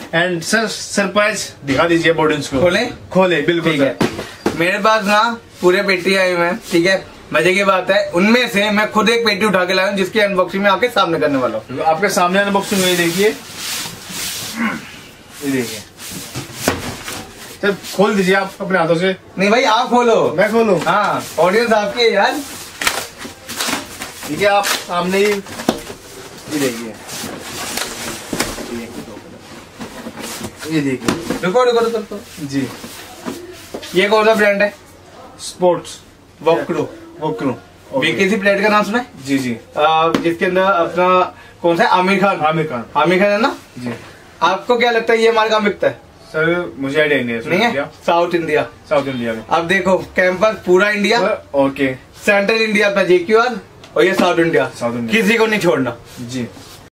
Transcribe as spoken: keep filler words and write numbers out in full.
And sir surprise दिखा दीजिए boardings को। खोले खोले बिल्कुल ठीक है। मेरे पास ना पूरे पेटी आई हुए हैं, ठीक है। मजे की बात है, उनमें से मैं खुद एक पेटी उठा के लाया हूँ जिसकी अनबॉक्सिंग में आपके सामने करने वाला हूँ। आपके सामने अनबॉक्सिंग में देखिए, ये देखिए सर, खोल दीजिए आप अपने हाथों से। नहीं भाई आप खोलो। मैं खोलूं? हाँ, ऑडियंस आपकी है यार। ठीक है, आप सामने ही ये देखिए, ये देखिए। रुको रुको रुको रुको जी, ये कौन सा ब्रांड है? स्पोर्ट्स वोक्रो। वोक्रो। किसी प्लेट का नाम सुना है? जी जी। आ, जिसके अंदर अपना कौन सा है? आमिर खान। आमिर खान। आमिर खान है ना जी। आपको क्या लगता है ये माल कहाँ बिकता है? सर मुझे आइडिया नहीं है। नहीं है? South India. साउथ इंडिया में। अब देखो कैंपस पूरा इंडिया, ओके। सेंट्रल इंडिया पे जेक्यूआर, और ये साउथ इंडिया। साउथ इंडिया किसी को नहीं छोड़ना। जी।